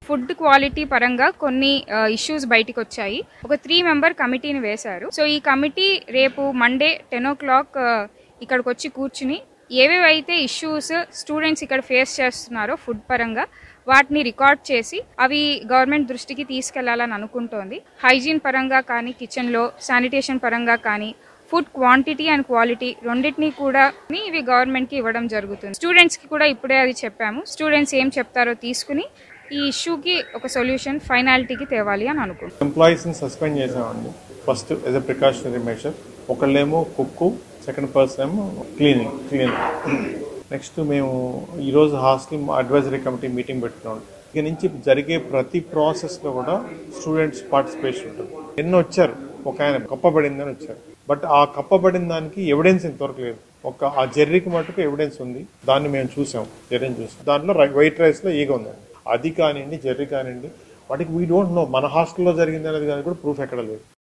Food quality పరంగా కొన్ని issues బయటికి వచ్చాయి. ఒక 3 మెంబర్ కమిటీని వేశారు. సో ఈ కమిటీ రేపు మండే 10 o'clock ఇక్కడికి వచ్చి కూర్చుని ఏవేవైతే ఇష్యూస్ స్టూడెంట్స్ ఇక్కడ ఫేస్ చేస్తున్నారో ఫుడ్ పరంగా వాటిని రికార్డ్ చేసి అవి గవర్నమెంట్ దృష్టికి తీసుకెళ్లాలని అనుకుంటోంది. హైజీన్ పరంగా కానీ, కిచెన్లో శానిటేషన్ పరంగా కానీ, ఫుడ్ క్వాంటిటీ అండ్ క్వాలిటీ రెండింటినీ కూడా ఇవి గవర్నమెంట్కి ఇవ్వడం జరుగుతుంది. స్టూడెంట్స్కి కూడా ఇప్పుడే అది చెప్పాము. స్టూడెంట్స్ ఏం చెప్తారో తీసుకుని ఈ ఇష్యూకి ఒక సొల్యూషన్ ఫైనాలిటీకి తేవాలి అని అనుకుంటున్నాం. ఎంప్లాయీస్ని సస్పెండ్ చేసామండి. First as a precautionary measure. ఒకళ్ళేమో కుక్కు, సెకండ్ పర్సన్ ఏమో క్లీనర్. నెక్స్ట్ మేము ఈరోజు హాస్టల్ అడ్వైజరీ కమిటీ మీటింగ్ పెట్టుకున్నాం. ఇక నుంచి జరిగే ప్రతి ప్రాసెస్లో కూడా స్టూడెంట్స్ పార్టిసిపేషన్ ఉంటుంది. ఎన్నో వచ్చారు, ఒక ఆయన కప్పబడిందని వచ్చారు. బట్ ఆ కప్పబడిన దానికి ఎవిడెన్స్ ఇంతవరకు లేదు. ఆ జెర్రీకి మటుకు ఎవిడెన్స్ ఉంది. దాన్ని మేము చూసాం, జెర్రీని చూసాం. దాంట్లో వైట్ రైస్లో ఈగ ఉందండి. అది కానివ్వండి, జెర్రీ కానివ్వండి, వాటికి వీ డోంట్ నో మన హాస్టల్లో జరిగింది అనేది కానీ కూడా ప్రూఫ్ ఎక్కడ లేదు.